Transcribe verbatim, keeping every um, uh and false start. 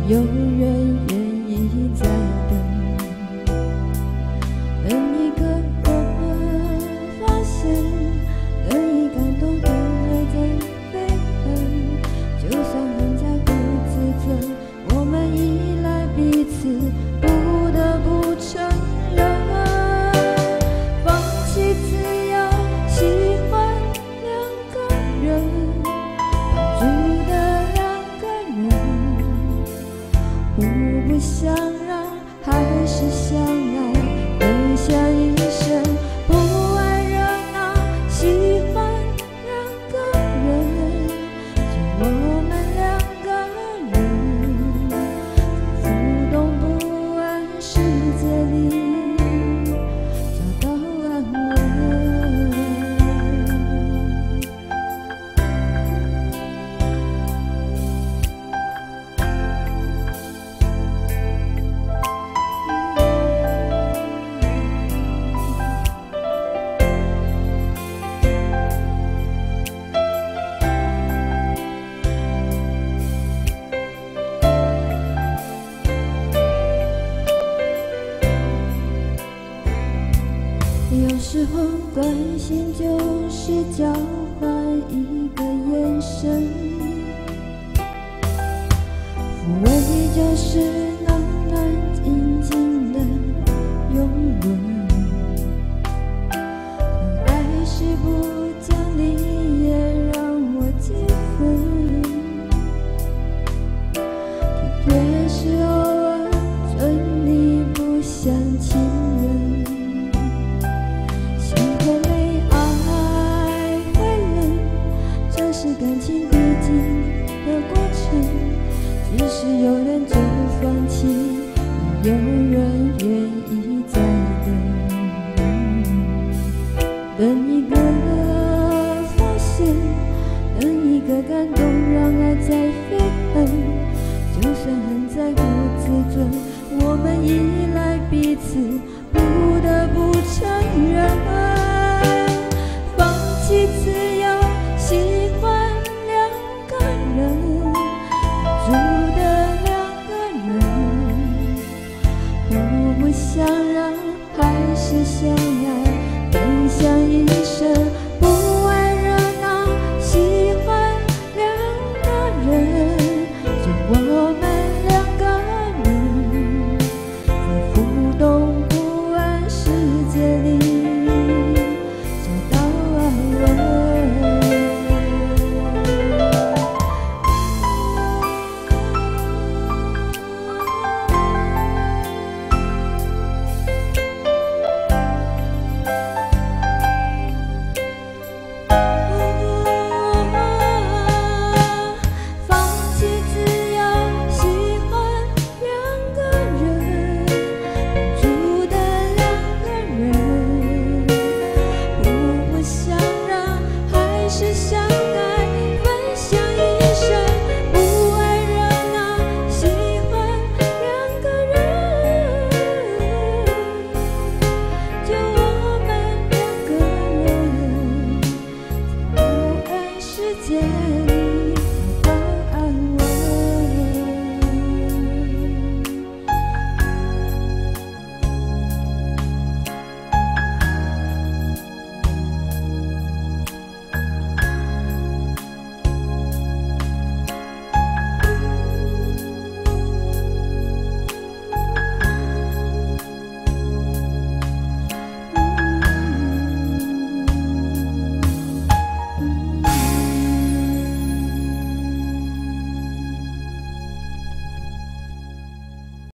有人愿意再等，等一个人发现，等一感动的爱在飞奔。就算很在乎自尊，我们依赖彼此，不得不承认，放弃自由，喜欢两个人，绑住的两个人，互不相让，还是相爱，奔向一生，不爱热闹，喜欢两个人，就我们两个人，浮动不安世界里找到安稳。有时候关心就是交换一个眼神，抚慰就是暖暖静静的拥吻，爱是不讲理也让我几分，体贴是偶尔准你不像情人。是感情必经的过程，只是有人就放弃，也有人愿意再等，等一个发现，等一个感动，让爱在飞奔。就算很在乎自尊，我们依赖彼此，不得不承认，放弃自由，喜欢两个人，住的两个人，互不相让，还是相爱，奔向一生。